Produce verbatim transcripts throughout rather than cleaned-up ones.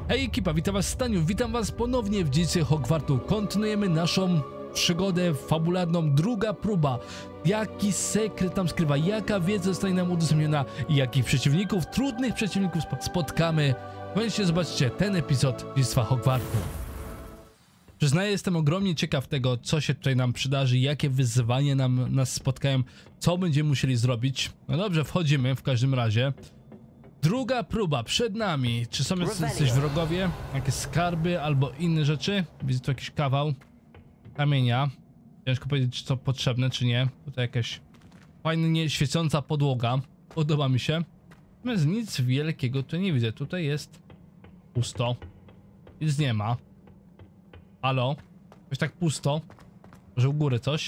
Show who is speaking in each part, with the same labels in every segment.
Speaker 1: Hej ekipa, witam was Staniu, witam was ponownie w Dziecię Hogwartu. Kontynuujemy naszą przygodę fabularną, druga próba. Jaki sekret tam skrywa, jaka wiedza zostanie nam udostępniona i jakich przeciwników, trudnych przeciwników spotkamy. Koniecznie zobaczcie ten epizod Dziedzictwa Hogwartu. Przyznaję, jestem ogromnie ciekaw tego, co się tutaj nam przydarzy, jakie wyzwania nam, nas spotkają, co będziemy musieli zrobić. No dobrze, wchodzimy w każdym razie. Druga próba przed nami. Czy są jacyś wrogowie? Jakieś skarby albo inne rzeczy? Widzę tu jakiś kawał kamienia. Ciężko powiedzieć, czy to potrzebne, czy nie. Tutaj jakaś fajnie świecąca podłoga. Podoba mi się. Natomiast nic wielkiego tu nie widzę. Tutaj jest pusto. Nic nie ma. Halo? Coś tak pusto. Może u góry coś?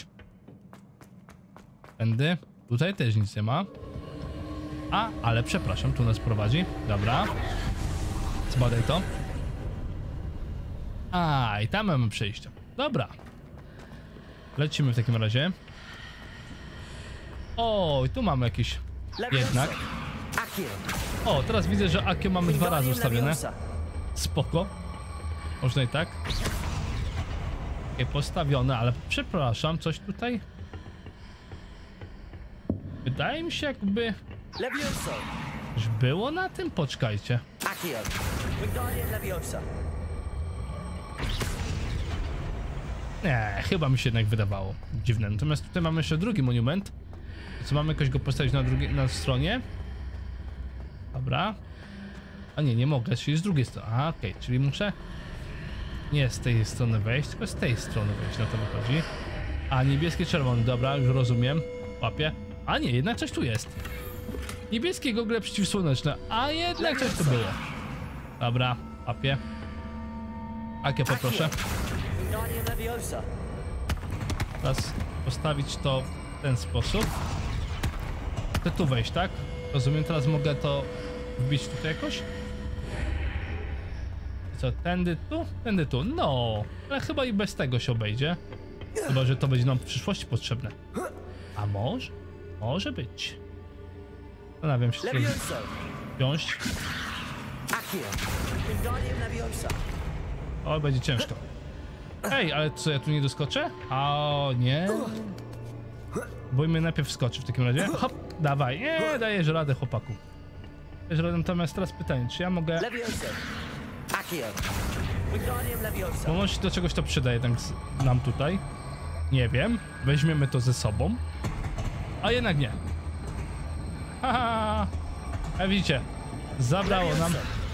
Speaker 1: Tędy. Tutaj też nic nie ma. A, ale przepraszam, tu nas prowadzi. Dobra. Zbadaj to. A, i tam mamy przejście. Dobra. Lecimy w takim razie. O, i tu mamy jakiś jednak. O, teraz widzę, że Accio mamy dwa razy ustawione. Spoko. Można i tak. Okej, postawione, ale przepraszam, coś tutaj. Wydaje mi się, jakby już było na tym? Poczekajcie. Nie, chyba mi się jednak wydawało dziwne. Natomiast tutaj mamy jeszcze drugi monument. Co mamy jakoś go postawić na drugiej na stronie? Dobra. A nie, nie mogę, czyli z drugiej strony. A, okej, okay, czyli muszę nie z tej strony wejść, tylko z tej strony wejść, na to wychodzi. A, niebieski, czerwony, dobra, już rozumiem. Łapię. A nie, jednak coś tu jest. Niebieskie gogle przeciwsłoneczne, a jednak coś tu było. Dobra, łapię. Accio, poproszę. Teraz postawić to w ten sposób. Chcę tu wejść, tak? Rozumiem, teraz mogę to wbić tutaj jakoś? Co, tędy tu? Tędy tu, no. Ale chyba i bez tego się obejdzie. Chyba, że to będzie nam w przyszłości potrzebne. A może? Może być. Zastanawiam się, co wziąć. O, będzie ciężko. Ej, ale co, ja tu nie doskoczę? O, nie. Bójmy najpierw wskoczy w takim razie. Hop, dawaj. Nie, dajesz radę, chłopaku. Dajesz radę, natomiast teraz pytanie, czy ja mogę... Bo może się do czegoś to przyda jednak nam tutaj. Nie wiem. Weźmiemy to ze sobą. A jednak nie. Haha. A widzicie, zabrało nam.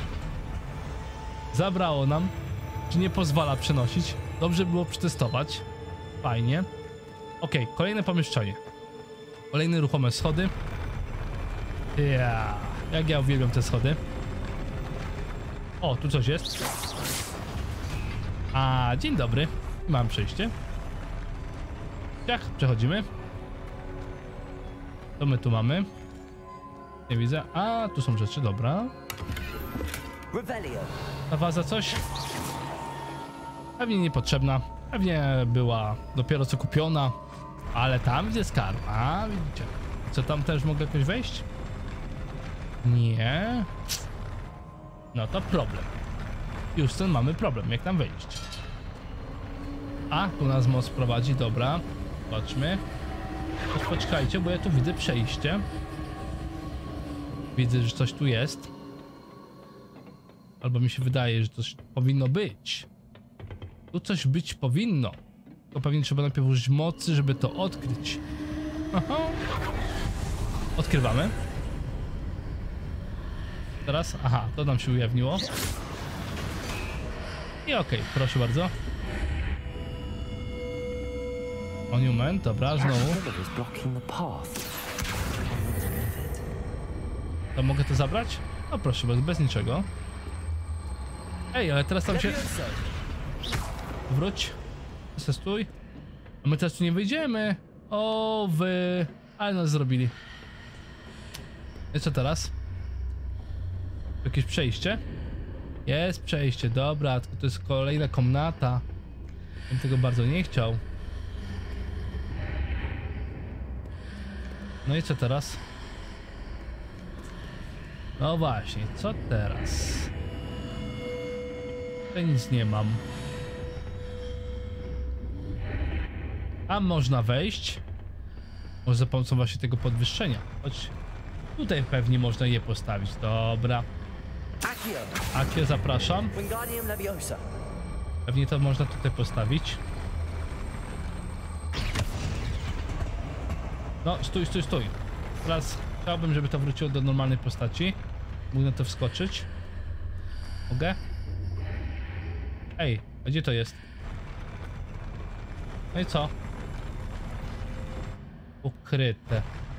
Speaker 1: Zabrało nam. Czy nie pozwala przenosić. Dobrze było przetestować. Fajnie. Okej, okay, kolejne pomieszczenie. Kolejne ruchome schody. Ja, jak ja uwielbiam te schody. O, tu coś jest. A, dzień dobry. Mam przejście. Ciach, przechodzimy. To my tu mamy. Nie widzę. A, tu są rzeczy, dobra. Ta waza coś? Pewnie niepotrzebna. Pewnie była dopiero co kupiona. Ale tam widzę skarb. A, widzicie. Co, tam też mogę jakoś wejść? Nie. No to problem. Już stąd mamy problem, jak tam wejść. A, tu nas most prowadzi, dobra. Zobaczmy. Poczekajcie, bo ja tu widzę przejście. Widzę, że coś tu jest. Albo mi się wydaje, że coś powinno być. Tu coś być powinno. Tylko pewnie trzeba najpierw użyć mocy, żeby to odkryć. Aha. Odkrywamy. Teraz, aha, to nam się ujawniło. I okej, okay, proszę bardzo. Monument, dobra, znowu. To mogę to zabrać? No proszę, bez, bez niczego. Ej, ale teraz tam się... Wróć. Stój. A my teraz tu nie wyjdziemy. O, wy... Ale nas zrobili. I co teraz? Jakieś przejście? Jest przejście, dobra, tylko to jest kolejna komnata. Bym tego bardzo nie chciał. No i co teraz? No właśnie, co teraz? Tutaj nic nie mam. A można wejść. Może za pomocą właśnie tego podwyższenia. Choć tutaj pewnie można je postawić. Dobra. Akio, zapraszam. Pewnie to można tutaj postawić. No, stój, stój, stój. Teraz chciałbym, żeby to wróciło do normalnej postaci. Mógł na to wskoczyć. Mogę? Ej, a gdzie to jest? No i co? Ukryte.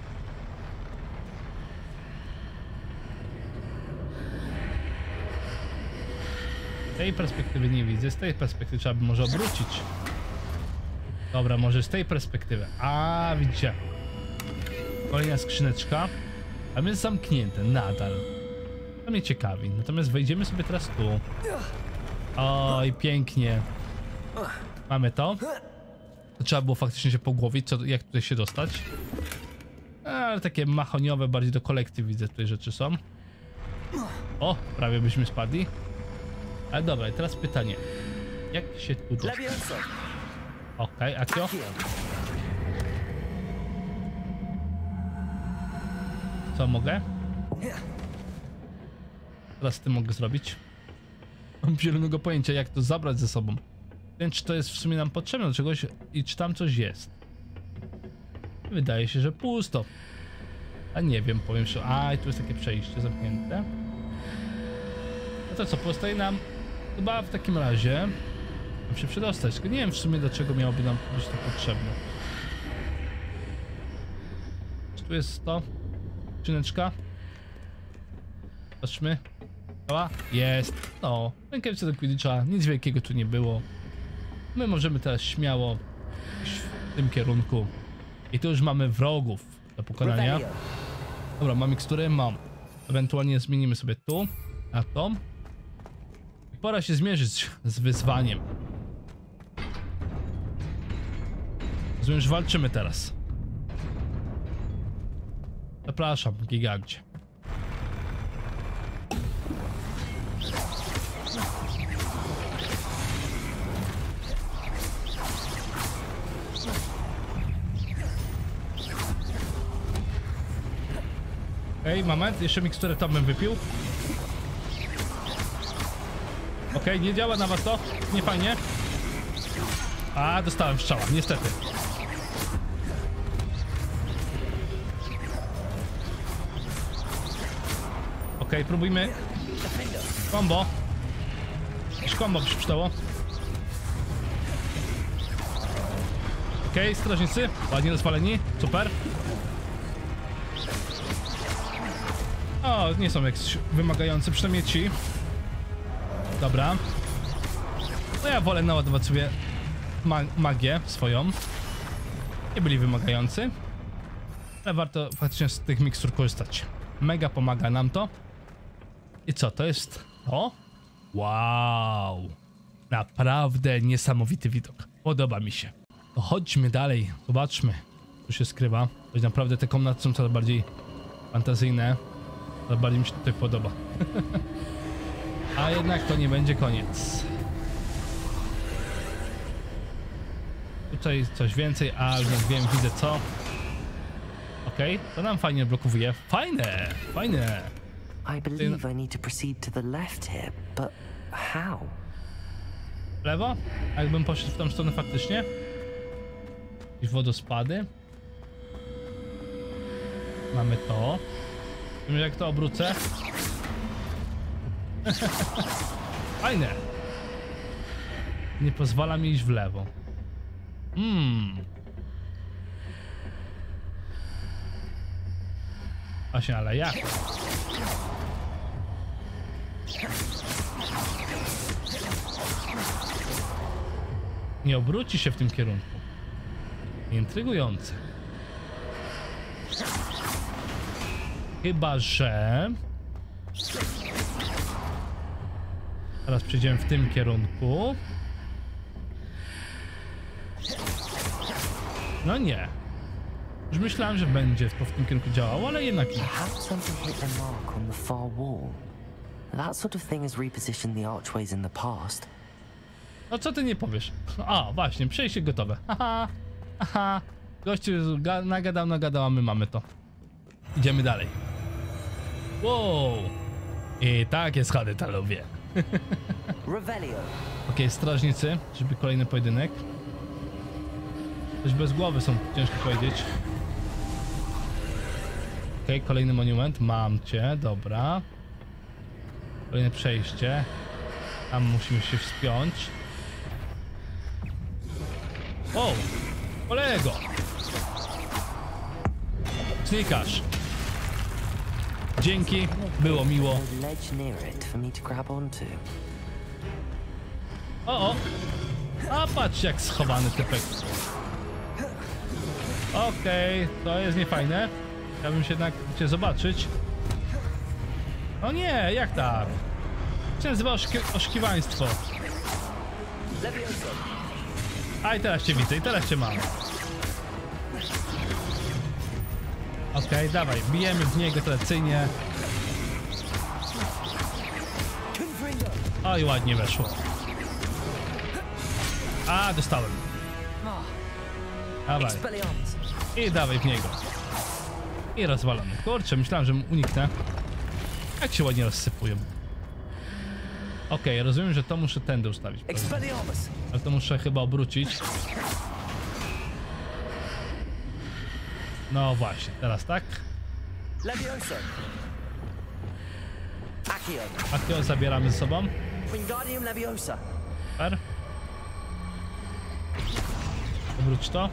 Speaker 1: Z tej perspektywy nie widzę, z tej perspektywy trzeba by może obrócić. Dobra, może z tej perspektywy. A, widzicie. Kolejna skrzyneczka. A jest zamknięte, nadal. To mnie ciekawi. Natomiast wejdziemy sobie teraz tu. Oj, pięknie. Mamy to. To trzeba było faktycznie się pogłowić, co, jak tutaj się dostać. Ale takie machoniowe, bardziej do kolekcji widzę tutaj rzeczy są. O, prawie byśmy spadli. Ale dobra, i teraz pytanie. Jak się tu dostać? Okej, okay, Akio. Co mogę? Teraz z tym mogę zrobić. Mam zielonego pojęcia, jak to zabrać ze sobą. Wiem, czy to jest w sumie nam potrzebne do czegoś i czy tam coś jest. Wydaje się, że pusto. A nie wiem, powiem się. A, i tu jest takie przejście zamknięte. No to co, pozostaje nam chyba w takim razie mam się przedostać. Tylko nie wiem w sumie, dlaczego miałoby nam być to potrzebne. Czy tu jest to? Skrzyneczka? Patrzmy. Działa? Jest. No, rękawice do Quidditcha. Nic wielkiego tu nie było. My możemy teraz śmiało iść w tym kierunku. I tu już mamy wrogów do pokonania. Dobra, mam miksturę? Mam. Ewentualnie zmienimy sobie tu na to. I pora się zmierzyć z wyzwaniem. Rozumiem, że walczymy teraz. Zapraszam, gigancie. Okej, okay, moment, jeszcze miksturę tam bym wypił. Okej, okay, nie działa na was to? Nie fajnie. A, dostałem strzała, niestety. Okej, okay, próbujmy. Combo. Jakieś combo by się przydało. Okej, okay, strażnicy, ładnie rozwaleni, super. O, nie są jakieś wymagające, przynajmniej ci. Dobra. No ja wolę naładować sobie ma magię swoją. Nie byli wymagający. Ale warto faktycznie z tych mikstur korzystać. Mega pomaga nam to. I co, to jest to? Wow. Naprawdę niesamowity widok. Podoba mi się. To chodźmy dalej, zobaczmy, co się skrywa. Choć naprawdę te komnaty są coraz bardziej fantazyjne. To bardziej mi się tutaj podoba. A jednak to nie będzie koniec. Tutaj coś więcej, a już wiem, widzę co. Okej, okay, to nam fajnie blokuje. Fajne, fajne.
Speaker 2: I believe I need to proceed to the left here, but how?
Speaker 1: Lewo? A jakbym poszedł w tą stronę faktycznie? Jakieś wodospady. Mamy to. Wiem, jak to obrócę. Fajne. Nie pozwala mi iść w lewo. Hmm. Właśnie, ale jak? Nie obróci się w tym kierunku. Intrygujące. Chyba że... Teraz przejdziemy w tym kierunku. No nie. Już myślałem, że będzie to w tym kierunku działało, ale jednak nie.
Speaker 2: That sort of thing has repositioned the archways in the past.
Speaker 1: No co ty nie powiesz? A, właśnie, przejście gotowe. Haha, aha. Gościu nagadał, nagadał, a my mamy to. Idziemy dalej. Wow. I tak jest chady, to lubię.
Speaker 2: Revelio.
Speaker 1: Okej, strażnicy, żeby kolejny pojedynek. Coś bez głowy są, ciężko powiedzieć. Okej, kolejny monument, mam cię, dobra. Kolejne przejście. Tam musimy się wspiąć. O! Kolego! Znikasz. Dzięki, było miło.
Speaker 2: Ledge near it for me to grab onto.
Speaker 1: O, o! A patrz jak schowany typek. Okej, okay, to jest niefajne. Chciałbym się jednak cię zobaczyć. O nie, jak tak? To się nazywa oszki oszukiwaństwo. A i teraz cię widzę, i teraz cię mam. Okej, okay, dawaj, bijemy w niego tradycyjnie. Oj, ładnie weszło. A, dostałem. Dawaj. I dawaj w niego. I rozwalamy. Kurczę, myślałem, że uniknę. Jak się ładnie rozsypują. Okej, okay, rozumiem, że to muszę tędy ustawić. Ale to muszę chyba obrócić. No właśnie, teraz tak. Akio zabieramy ze sobą. Super. Obróć to.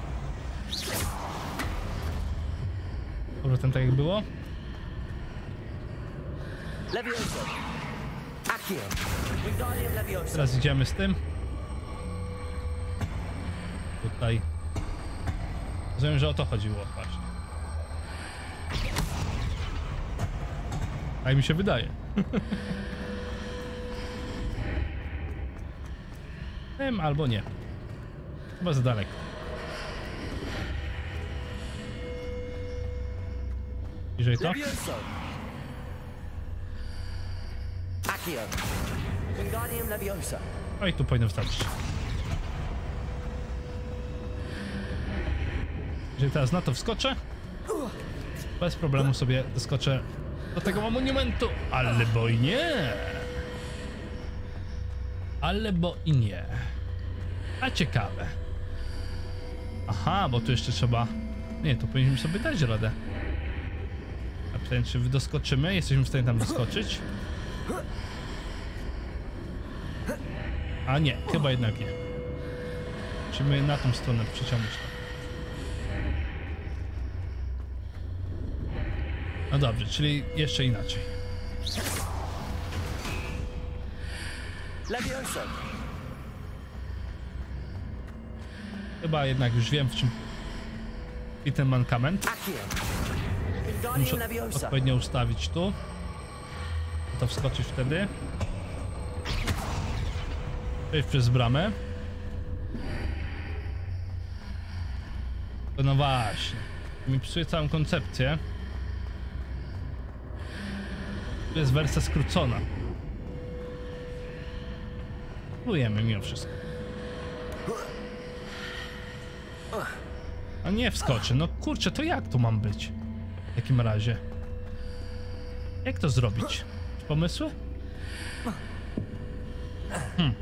Speaker 1: Powrotem tak jak było. Teraz idziemy z tym. Tutaj. Rozumiem, że o to chodziło właśnie. Tak mi się wydaje. Wiem, albo nie. Chyba za daleko. Bliżej to? No i tu powinno wystarczyć. Jeżeli teraz na to wskoczę, bez problemu sobie doskoczę do tego monumentu, ale bo i nie. Ale bo i nie. A ciekawe. Aha, bo tu jeszcze trzeba... Nie, to powinniśmy sobie dać radę. A pytanie, czy doskoczymy? Jesteśmy w stanie tam doskoczyć? A nie, chyba jednak nie. Musimy na tą stronę przyciągnąć to. No dobrze, czyli jeszcze inaczej. Chyba jednak już wiem, w czym i ten mankament. Muszę odpowiednio ustawić tu. To wskoczyć wtedy. Przejść przez bramę. No właśnie. Mi psuje całą koncepcję. Tu jest wersja skrócona. Próbujemy mimo wszystko. A nie wskoczy. No kurczę, to jak tu mam być? W takim razie. Jak to zrobić? Pomysły? Hmm.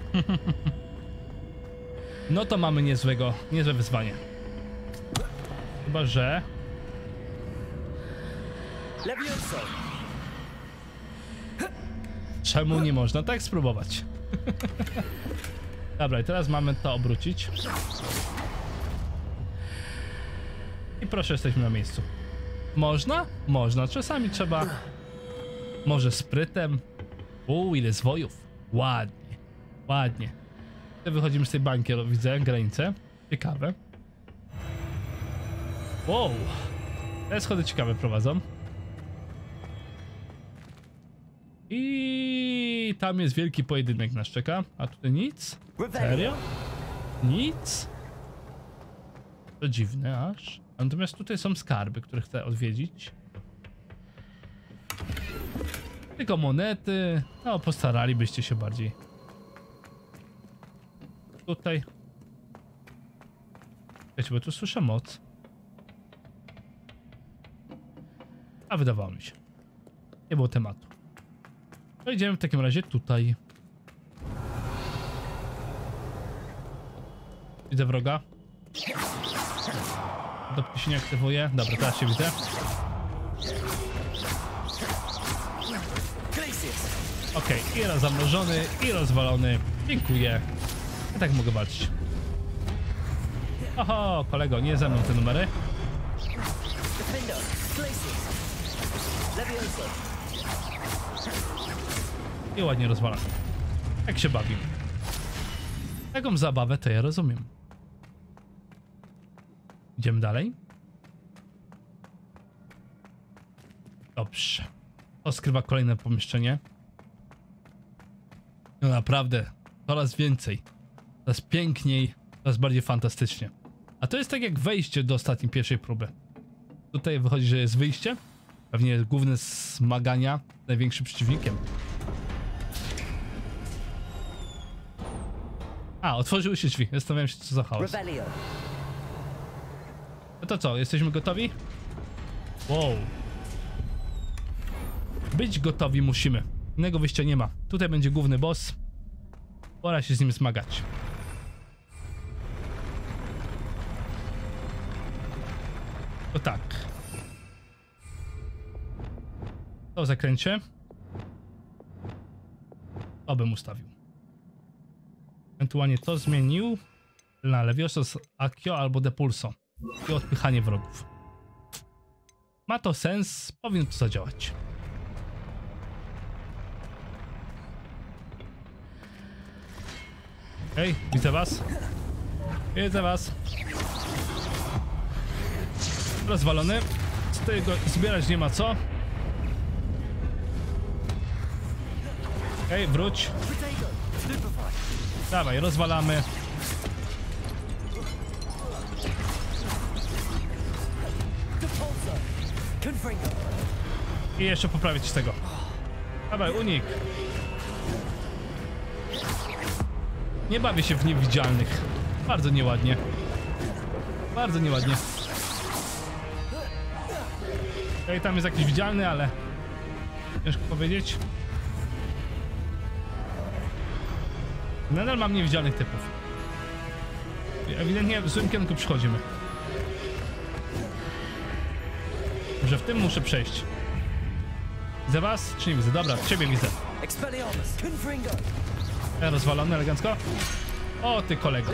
Speaker 1: No to mamy niezłego, niezłe wyzwanie. Chyba, że... Czemu nie można tak spróbować? Dobra, i teraz mamy to obrócić. I proszę, jesteśmy na miejscu. Można? Można. Czasami trzeba... Może sprytem. Uuu, ile zwojów. Ładnie. Ładnie. Wychodzimy z tej bańki, widzę granicę. Ciekawe. Wow. Te schody ciekawe prowadzą. I tam jest wielki pojedynek nas czeka. A tutaj nic? Serio? Nic? To dziwne aż. Natomiast tutaj są skarby, które chcę odwiedzić. Tylko monety. No, postaralibyście się bardziej. Tutaj. Wiecie, bo tu słyszę moc. A wydawało mi się. Nie było tematu. No idziemy w takim razie tutaj. Widzę wroga. Dopóki się nie aktywuje. Dobra, teraz się widzę. Okej, okay, i raz zamrożony, i rozwalony. Dziękuję. Ja tak mogę walczyć. Oho, kolego, nie ze mną te numery. I ładnie rozwala. Jak się bawimy. Taką zabawę to ja rozumiem. Idziemy dalej. Dobrze. To skrywa kolejne pomieszczenie. No naprawdę, coraz więcej. Coraz piękniej, coraz bardziej fantastycznie. A to jest tak jak wejście do ostatniej pierwszej próby. Tutaj wychodzi, że jest wyjście. Pewnie główne zmagania z największym przeciwnikiem. A, otworzyły się drzwi. Zastanawiam się, co za chaos. No to co, jesteśmy gotowi? Wow. Być gotowi musimy. Innego wyjścia nie ma. Tutaj będzie główny boss. Pora się z nim zmagać. To tak. To zakręcie. To bym ustawił. Ewentualnie to zmienił na Leviosa z Accio albo Depulso. I odpychanie wrogów. Ma to sens, powinno to zadziałać. Hej, widzę was. Widzę was. Rozwalony. Z tego zbierać nie ma co. Hej, wróć. Dawaj, rozwalamy. I jeszcze poprawić z tego. Dawaj, unik. Nie bawię się w niewidzialnych. Bardzo nieładnie. Bardzo nieładnie. Okej, tam jest jakiś widzialny, ale ciężko powiedzieć. Nadal mam niewidzialnych typów. Ewidentnie w złym kierunku przychodzimy. Może w tym muszę przejść. Widzę was? Czy nie widzę? Dobra, ciebie widzę. Ja rozwalony elegancko. O ty kolego.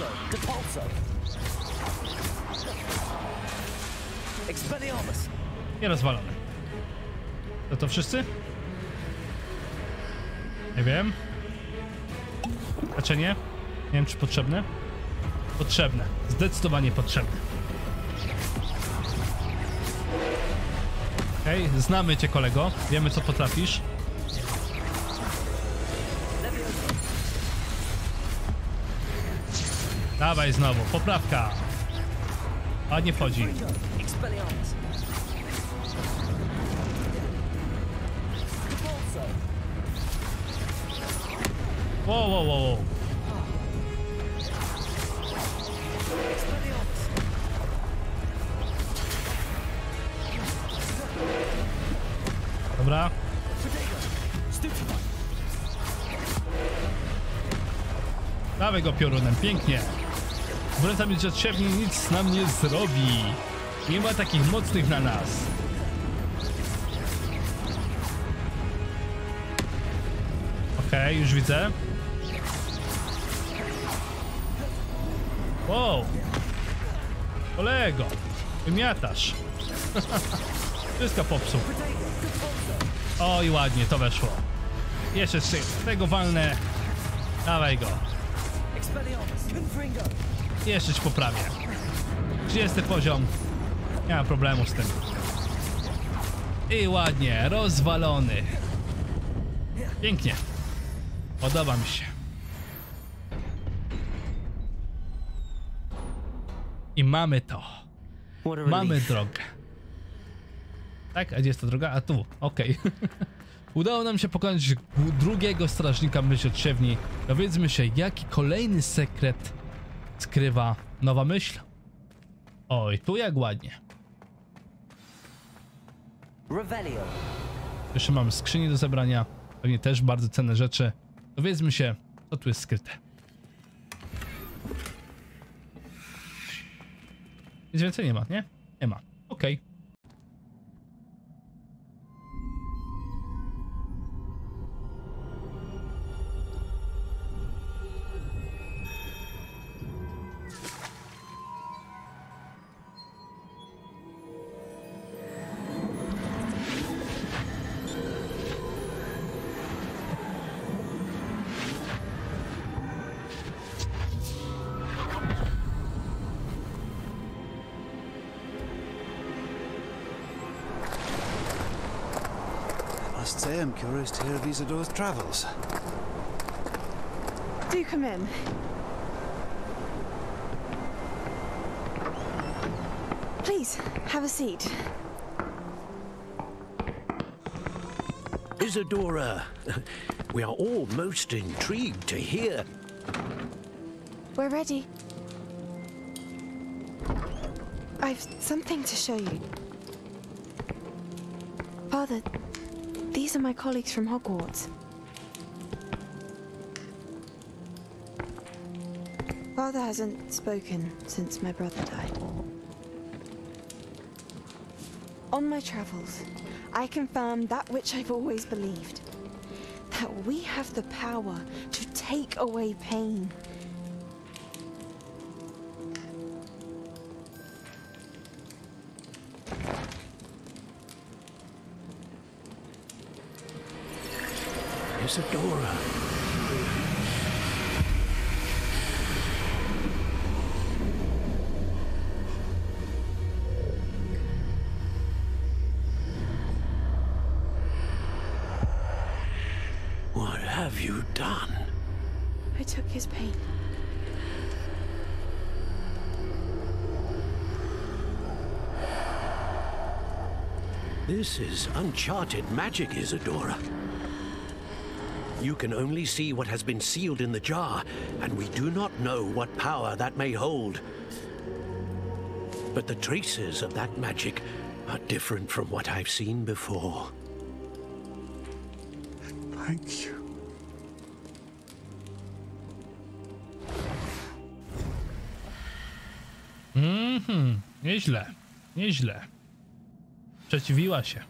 Speaker 1: Nie rozwalony. To to wszyscy? Nie wiem. Leczenie? Nie wiem czy potrzebne. Potrzebne. Zdecydowanie potrzebne. Okej, okay, znamy cię kolego. Wiemy co potrafisz. Dawaj znowu, poprawka. Ładnie wchodzi. Wow, wow, wow, wow. Dobra. Dawaj go piorunem, pięknie. Wracam być od siebie, nic nam nie zrobi. Nie ma takich mocnych na nas. Okej, okay, już widzę. Wow. Kolego, wymiatasz. Wszystko popsuł. Oj, ładnie, to weszło. Jeszcze z tego walnę. Dawaj go. Jeszcze ci poprawię. trzydziesty poziom. Nie ma problemu z tym. I ładnie, rozwalony. Pięknie. Podoba mi się. I mamy to. Mamy drogę. Tak, a gdzie jest ta droga? A tu, okej. Okay. Udało nam się pokonać drugiego strażnika myśl odsiewni. Dowiedzmy się, jaki kolejny sekret skrywa nowa myśl. Oj, tu jak ładnie.
Speaker 2: Revelio.
Speaker 1: Jeszcze mamy skrzynię do zebrania. Pewnie też bardzo cenne rzeczy. Dowiedzmy się, co tu jest skryte. Nic więcej nie ma, nie? Nie ma. Okej. Okay.
Speaker 3: I must say I'm curious to hear of Isadora's travels.
Speaker 4: Do come in. Please, have a seat.
Speaker 5: Isadora, we are all most intrigued to hear.
Speaker 4: We're ready. I've something to show you. Father, these are my colleagues from Hogwarts. Father hasn't spoken since my brother died. On my travels, I confirmed that which I've always believed. That we have the power to take away pain.
Speaker 5: Isadora. What have you done?
Speaker 4: I took his pain.
Speaker 5: This is uncharted magic, Isadora. You can only see what has been sealed in the jar, and we do not know what power that may hold. But the traces of that magic are different from what I've seen before.
Speaker 3: Thank you.
Speaker 1: Mhm, nieźle, nieźle. Przeciwiła się.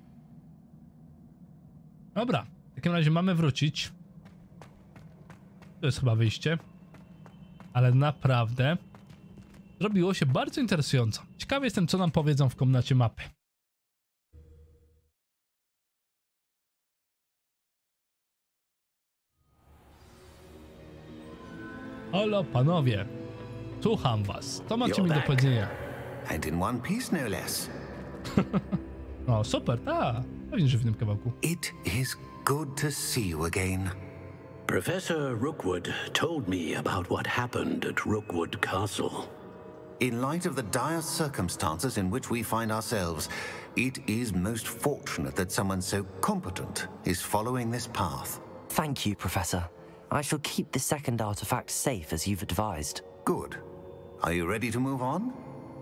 Speaker 1: Dobra, w takim razie mamy wrócić. To jest chyba wyjście. Ale naprawdę zrobiło się bardzo interesująco. Ciekawy jestem, co nam powiedzą w komnacie mapy. Halo, panowie. Słucham was. Co macie mi do powiedzenia?
Speaker 6: And in one piece, no less.
Speaker 1: O, super, tak. Pewnie, że w tym kawałku.
Speaker 6: It is good to see you again.
Speaker 5: Professor Rookwood told me about what happened at Rookwood Castle.
Speaker 6: In light of the dire circumstances in which we find ourselves, it is most fortunate that someone so competent is following this path.
Speaker 2: Thank you, Professor. I shall keep the second artifact safe as you've advised.
Speaker 6: Good. Are you ready to move on?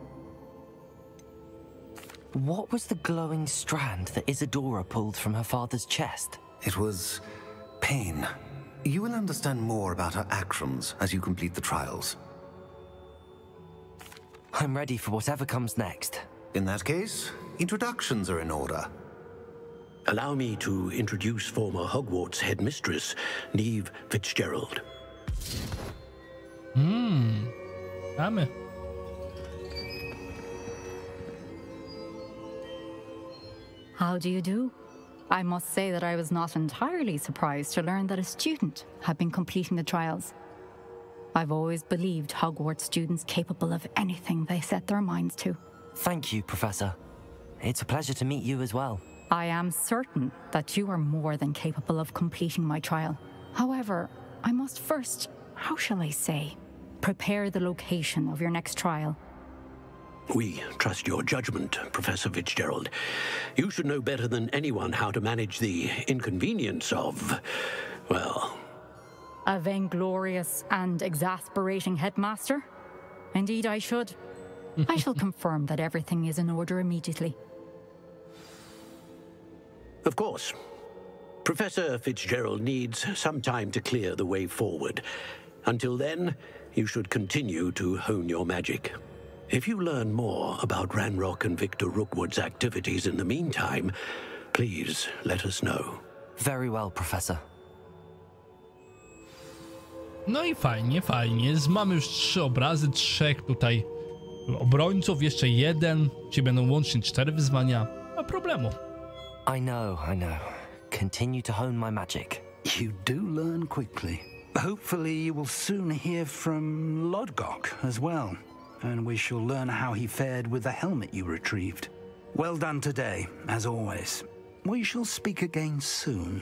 Speaker 2: What was the glowing strand that Isadora pulled from her father's chest?
Speaker 6: It was pain. You will understand more about her actions as you complete the trials.
Speaker 2: I'm ready for whatever comes next.
Speaker 6: In that case, introductions are in order.
Speaker 5: Allow me to introduce former Hogwarts headmistress, Neve Fitzgerald.
Speaker 1: Hmm. Damy.
Speaker 7: How do you do? I must say that I was not entirely surprised to learn that a student had been completing the trials. I've always believed Hogwarts students capable of anything they set their minds to.
Speaker 2: Thank you, Professor. It's a pleasure to meet you as well.
Speaker 7: I am certain that you are more than capable of completing my trial. However, I must first, how shall I say, prepare the location of your next trial.
Speaker 5: We trust your judgment, Professor Fitzgerald. You should know better than anyone how to manage the inconvenience of, well...
Speaker 7: A vainglorious and exasperating headmaster? Indeed I should. I shall confirm that everything is in order immediately.
Speaker 5: Of course. Professor Fitzgerald needs some time to clear the way forward. Until then, you should continue to hone your magic. If you learn more about Ranrock and Victor Rookwood's activities in the meantime, please let us know.
Speaker 2: Very well, Professor.
Speaker 1: No i fajnie, fajnie. Mamy już trzy obrazy, trzech tutaj obrońców, jeszcze jeden. Ci będą łącznie cztery wyzwania. Nie ma problemu.
Speaker 2: I know, I know. Continue to hone my magic.
Speaker 3: You do learn quickly. Hopefully you will soon hear from Lodgok as well, and we shall learn how he fared with the helmet you retrieved. Well done today, as always. We shall speak again soon.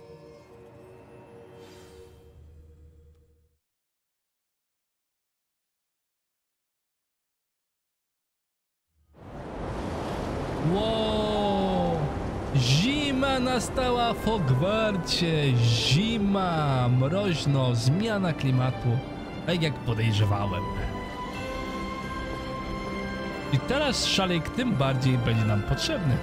Speaker 1: Wow! Zima nastała w Hogwarcie. Zima, mroźno, zmiana klimatu. Tak jak podejrzewałem. I teraz szalik tym bardziej będzie nam potrzebny.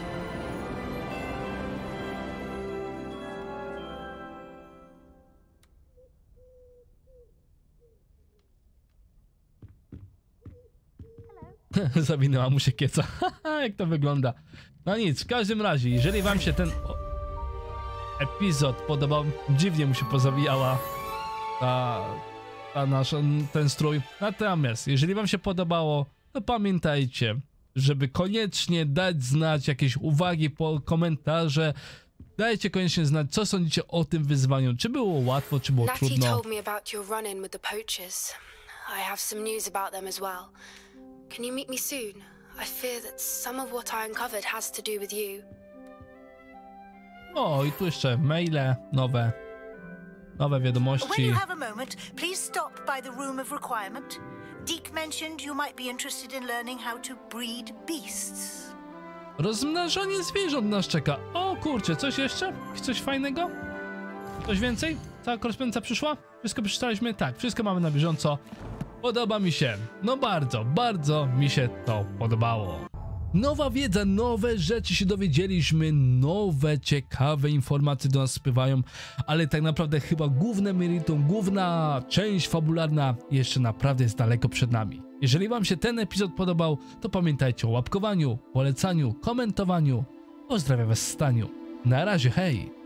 Speaker 1: Zawinęła mu się kieca. Jak to wygląda? No nic, w każdym razie, jeżeli wam się ten epizod podobał, dziwnie mu się pozawijała ta, ta nasza, ten strój. Natomiast, jeżeli wam się podobało, to pamiętajcie, żeby koniecznie dać znać jakieś uwagi po komentarze. Dajcie koniecznie znać, co sądzicie o tym wyzwaniu. Czy było łatwo, czy było
Speaker 8: Natty
Speaker 1: trudno.
Speaker 8: told me about your run-in with the poachers. I have some news about them as well. Can you meet me soon? I fear that some of what I uncovered has to do with you.
Speaker 1: O, i tu jeszcze maile, nowe, nowe
Speaker 9: When
Speaker 1: wiadomości.
Speaker 9: you have a moment, please stop by the Room of Requirement. Deke mentioned you might be interested in learning how to breed beasts.
Speaker 1: Rozmnażanie zwierząt nas czeka. O kurczę, coś jeszcze? Coś fajnego? Coś więcej? Cała korespondencja przyszła? Wszystko przeczytaliśmy? Tak, wszystko mamy na bieżąco. Podoba mi się. No bardzo, bardzo mi się to podobało. Nowa wiedza, nowe rzeczy się dowiedzieliśmy, nowe, ciekawe informacje do nas spływają, ale tak naprawdę chyba główne meritum, główna część fabularna jeszcze naprawdę jest daleko przed nami. Jeżeli wam się ten epizod podobał, to pamiętajcie o łapkowaniu, polecaniu, komentowaniu. Pozdrawiam was w staniu. Na razie, hej!